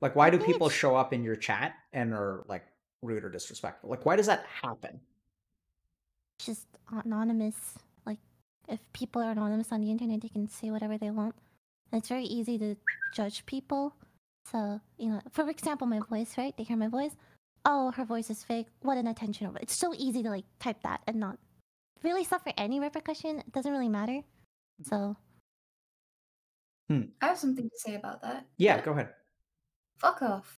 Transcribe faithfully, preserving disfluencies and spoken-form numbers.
Like, why I do think people it's show up in your chat and are, like, rude or disrespectful? Like, why does that happen? just anonymous. Like, if people are anonymous on the internet, they can say whatever they want. And it's very easy to judge people. So, you know, for example, my voice, right? They hear my voice. Oh, her voice is fake. What an attention over. It's so easy to like type that and not really suffer any repercussion. It doesn't really matter. So, Hmm. I have something to say about that. Yeah, But go ahead. fuck off.